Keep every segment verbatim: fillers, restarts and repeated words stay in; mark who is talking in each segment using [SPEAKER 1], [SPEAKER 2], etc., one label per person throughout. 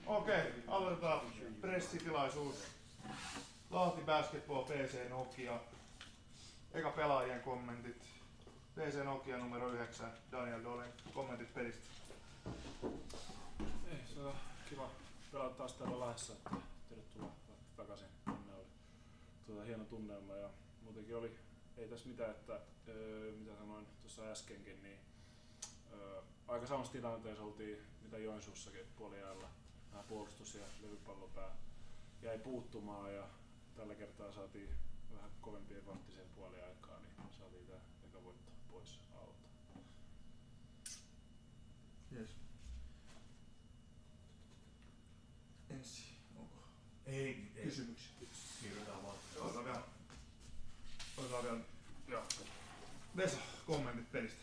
[SPEAKER 1] Okei, okay, aloitetaan pressitilaisuus. Lahti Basketball, P C Nokia. Eka pelaajien kommentit. P C Nokia numero yhdeksän, Daniel Dolen. Kommentit pelistä.
[SPEAKER 2] Ei, se on kiva pelata taas täällä Lahdessa. Tervetuloa takaisin. Oli tuota, hieno tunnelma ja muutenkin oli, ei tässä mitään, että öö, mitä sanoin tuossa äskenkin, niin öö, aika samassa tilanteessa oltiin mitä Joensuussakin puoliajalla. Nämä puolustus ja levypallopää jäi puuttumaan ja tällä kertaa saatiin vähän kovempien vahtiseen puoliaikaan, niin saatiin tää eka voitto pois alta.
[SPEAKER 1] Yes. Ensi, onko
[SPEAKER 3] Ei, ei.
[SPEAKER 1] kysymyksiä?
[SPEAKER 3] Kirjoitetaan vaan.
[SPEAKER 1] Otetaan vielä. Otetaan vielä. Joo. Vesa, kommentit pelistä.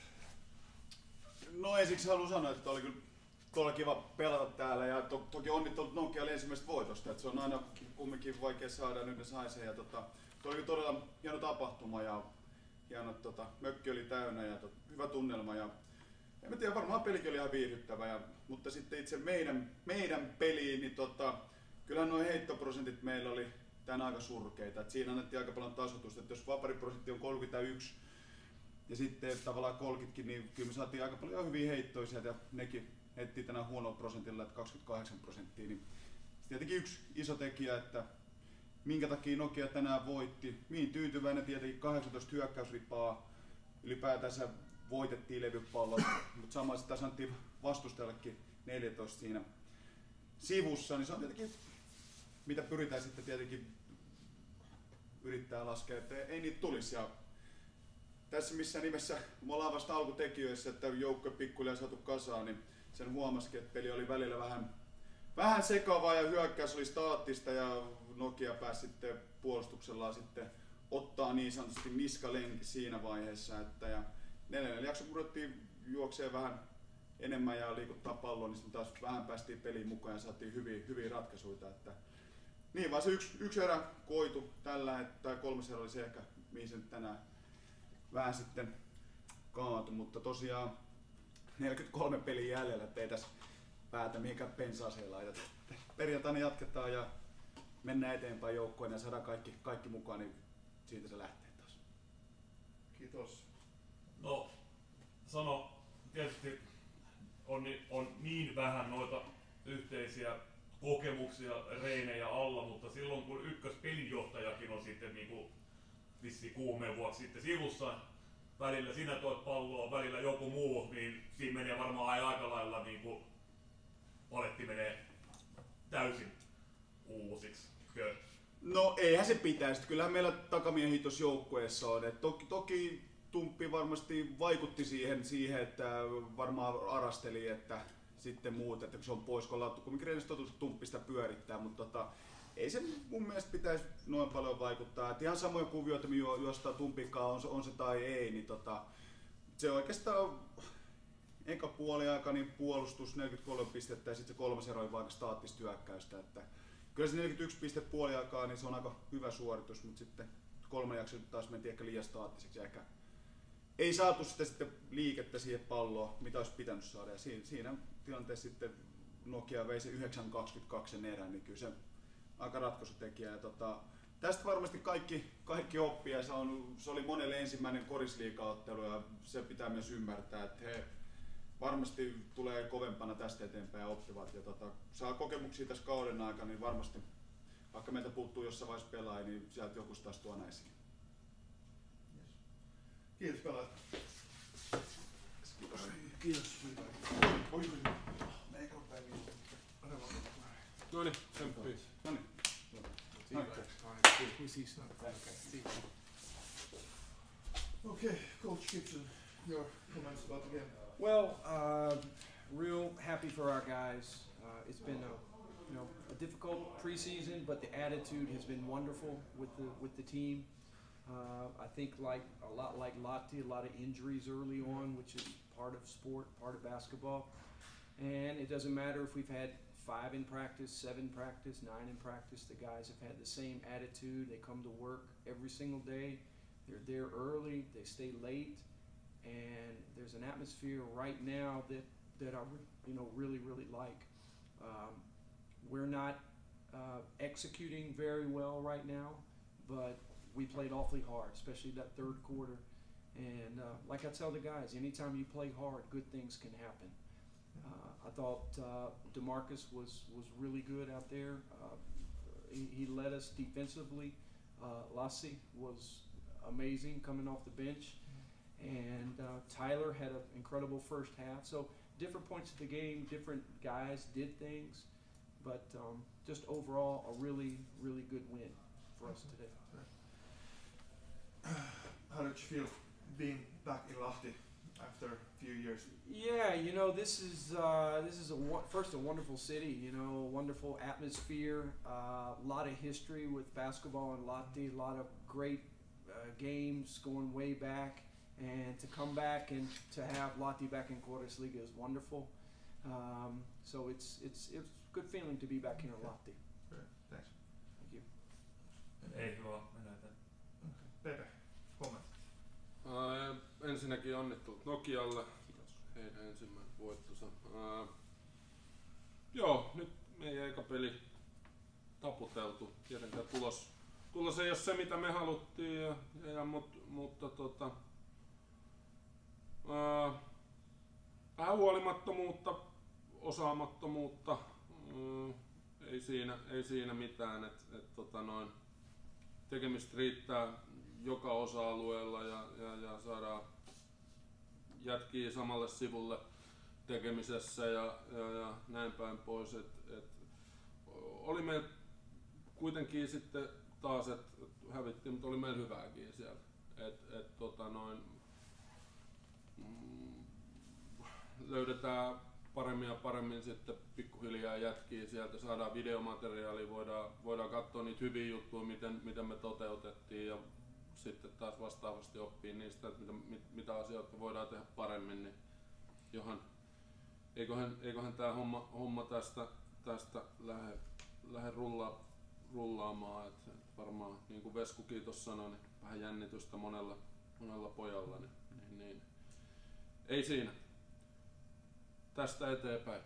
[SPEAKER 4] No ensiksi haluan sanoa, että oli kyllä todella kiva pelata täällä ja to, toki onnittelut Nokialle ensimmäisestä voitosta, että se on aina kumminkin vaikea saada ja nyt ne sai sen. Ja tota, oli kyllä todella hieno tapahtuma ja hieno, tota, mökki oli täynnä ja tot, hyvä tunnelma ja en mä tiedä, varmaan pelikin oli ihan viihdyttävä, ja, mutta sitten itse meidän, meidän peliin, niin tota, kyllähän nuo heittoprosentit meillä oli tänään aika surkeita. Et siinä annettiin aika paljon tasoitusta, että jos vapariprosentti on kolmekymmentäyksi ja sitten tavallaan kolmekymmentäkin, niin kyllä me saatiin aika paljon hyviä heittoja sieltä ja nekin heitettiin tänään huonolla prosentilla, että kaksikymmentäkahdeksan prosenttia. Niin tietenkin yksi iso tekijä, että minkä takia Nokia tänään voitti. Niin tyytyväinen tietenkin kahdeksantoista hyökkäysripaa, ylipäätänsä voitettiin levypallot, mutta samalla sitä sanottiin vastustajallekin neljätoista siinä sivussa, niin se on tietenkin, mitä pyritään sitten tietenkin yrittää laskea, että ei niitä tulisi. Ja tässä missään nimessä, kun me ollaan vasta alkutekijöissä, että joukko pikkuhiljaa saatu kasaan, niin sen huomasikin, että peli oli välillä vähän, vähän sekavaa ja hyökkäys oli staattista ja Nokia pääsi sitten puolustuksellaan sitten ottaa niin sanotusti niskalenki siinä vaiheessa, että ja neljännen jakson pudotettiin juokseen vähän enemmän ja liikuttaa palloa, niin sitten taas vähän päästiin peliin mukaan ja saatiin hyviä, hyviä ratkaisuja. Että niin vaan se yksi, yksi erä koitu tällä, että kolmas erä oli se ehkä, mihin se tänään vähän sitten kaatui, mutta tosiaan neljäkymmentäkolme peliä jäljellä, ettei tässä päätä mihinkään pensaaseen laiteta. Perjantaina jatketaan ja mennään eteenpäin joukkoon ja saadaan kaikki, kaikki mukaan, niin siitä se lähtee taas.
[SPEAKER 1] Kiitos.
[SPEAKER 3] No, sano, tietysti on, on niin vähän noita yhteisiä kokemuksia reinejä alla, mutta silloin kun ykköspelinjohtajakin on sitten niin kuin vissiin kuumeen vuoksi sitten sivussa, välillä sinä tuot palloa, välillä joku muu, niin siinä menee varmaan aika lailla niin kuin paletti menee täysin uusiksi. Kö?
[SPEAKER 4] No eihän se pitäisi. Kyllähän meillä takamiehiä tuossa joukkueessa on. Et toki, toki Tumppi varmasti vaikutti siihen, siihen, että varmaan arasteli, että sitten muut, että kun se on pois, kun ollaan kumminkin reilisesti totuttu Tumppista pyörittää, mutta tota, ei se mun mielestä pitäisi noin paljon vaikuttaa. Et ihan samoja kuvioita, me juostaan Tumpikaan, on se, on se tai ei, niin tota, se oikeastaan eka puoli aika niin puolustus neljäkymmentäkolme pistettä ja sitten se kolmas ero oli vaikka staattista hyökkäystä. Että kyllä se neljäkymmentäyksi pistettä puoli aikaa, niin se on aika hyvä suoritus, mutta sitten kolme jakso taas mentiin ehkä liian staattiseksi ja ehkä ei saatu sitä sitten liikettä siihen palloon, mitä olisi pitänyt saada. Ja siinä, siinä tilanteessa sitten Nokia vei se yhdeksän kaksikymmentäkaksi sen erän, niin kyllä se aika ratkaisutekijä. Ja tota, tästä varmasti kaikki, kaikki oppia. Se, on, se oli monelle ensimmäinen korisliigaottelu ja se pitää myös ymmärtää, että he varmasti tulee kovempana tästä eteenpäin ja oppivat. Ja tota, saa kokemuksia tässä kauden aikana, niin varmasti, vaikka meiltä puuttuu jossain vaiheessa pelaajia, niin sieltä joku taas tuo näisiin.
[SPEAKER 1] Kiitos pelaajat.
[SPEAKER 4] Kiitos.
[SPEAKER 1] Kiitos. Oi, meikä on päin viisi.
[SPEAKER 2] No niin, tsemppiä.
[SPEAKER 4] No niin.
[SPEAKER 1] Okay, Coach Gibson, your comments about the game.
[SPEAKER 5] Well, uh, real happy for our guys. Uh, it's been a, you know, a difficult preseason, but the attitude has been wonderful with the with the team. Uh, I think like a lot like Lahti, a lot of injuries early on, which is part of sport, part of basketball. And it doesn't matter if we've had five in practice, seven practice, nine in practice. The guys have had the same attitude. They come to work every single day. They're there early. They stay late. And there's an atmosphere right now that, that I you know really, really like. Um, we're not uh, executing very well right now, but we played awfully hard, especially that third quarter. And uh, like I tell the guys, anytime you play hard, good things can happen. Uh, I thought uh, DeMarcus was, was really good out there. Uh, he, he led us defensively. Uh, Lassie was amazing coming off the bench. And uh, Tyler had an incredible first half. So different points of the game, different guys did things. But um, just overall, a really, really good win for us today.
[SPEAKER 1] How did you feel being back in Lahti after a few years?
[SPEAKER 5] Yeah, you know, this is uh, this is a wo- first a wonderful city. You know, wonderful atmosphere. A uh, lot of history with basketball in Lahti. A lot of great uh, games going way back, and to come back and to have Lahti back in Korisliiga is wonderful. Um, so it's it's it's a good feeling to be back here in Lahti.
[SPEAKER 1] Great, thanks.
[SPEAKER 5] Thank you.
[SPEAKER 3] Ei hyvä, mennään eteenpäin.
[SPEAKER 1] Pepe, kommentti.
[SPEAKER 6] Uh, ensinnäkin onnittelut Nokialle, heidän ensimmäinen voittonsa. Uh, joo, nyt meidän eka peli taputeltu. Tietenkään tulos, tulos ei ole se mitä me haluttiin, ja, ja, mut, mutta tota, uh, vähän huolimattomuutta, osaamattomuutta, uh, ei, siinä, ei siinä mitään. Et, et, tota noin, tekemistä riittää joka osa-alueella ja, ja, ja saadaan jätkiä samalle sivulle tekemisessä ja, ja, ja näin päin pois. Et, et, oli meillä kuitenkin sitten taas, että hävittiin, mutta oli meillä hyvääkin siellä. Et, et, tota noin, mm, löydetään paremmin ja paremmin sitten pikkuhiljaa jätkiä sieltä, saadaan videomateriaalia, voidaan, voidaan katsoa niitä hyviä juttuja, miten, miten me toteutettiin ja sitten taas vastaavasti oppii niistä, että mitä, mit, mitä asioita voidaan tehdä paremmin, niin johan, eiköhän, eiköhän tää homma, homma tästä, tästä lähde, lähde rulla, rullaamaan, että et varmaan niin kuin Veskukin tuossa sanoi, niin vähän jännitystä monella, monella pojalla, niin, niin, niin ei siinä. Tästä eteenpäin.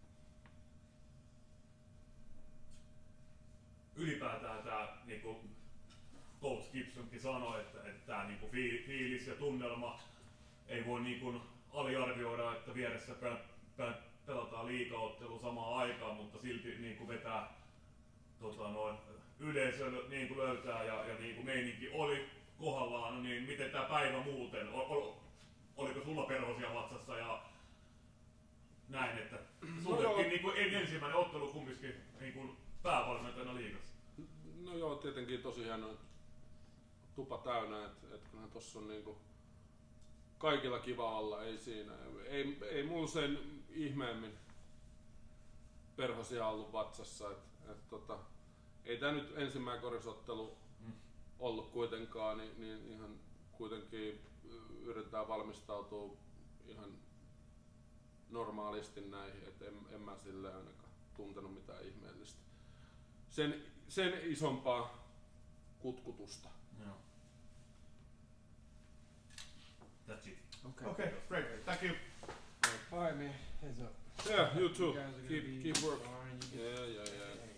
[SPEAKER 3] Ylipäätään tää niinku Coach Gibsonkin sanoi, että, että tää niinku fiilis ja tunnelma ei voi niinku aliarvioida, että vieressä pel, pel, pelataan liigaottelu samaan aikaan, mutta silti niinku vetää tota noin, yleisö niinku löytää ja, ja niinku meininki oli kohdallaan, niin miten tää päivä muuten, ol, ol, oliko sulla perhosia vatsassa ja näin, että sullekin niinku ensimmäinen ottelu kumminkin niinku päävalmentajana liigassa?
[SPEAKER 6] No joo, tietenkin tosi hienoa. Tupa täynnä, että et kyllähän tossa on niinku kaikilla kiva olla, ei siinä. Ei, ei mulla sen ihmeemmin perhosia ollut vatsassa, että et tota, ei tää nyt ensimmäinen korisottelu hmm. ollut kuitenkaan, niin, niin ihan kuitenkin yritetään valmistautua ihan normaalisti näihin, että en, en mä sille ainakaan tuntenut mitään ihmeellistä. Sen, sen isompaa kutkutusta.
[SPEAKER 3] Yeah. That's it.
[SPEAKER 5] Okay.
[SPEAKER 1] Okay, great. Thank you.
[SPEAKER 5] All right, man. Heads up.
[SPEAKER 6] Yeah, you too.
[SPEAKER 5] You guys are gonna
[SPEAKER 6] Keep
[SPEAKER 5] be
[SPEAKER 6] keep working.
[SPEAKER 5] fine. You get-
[SPEAKER 6] Yeah, yeah, yeah.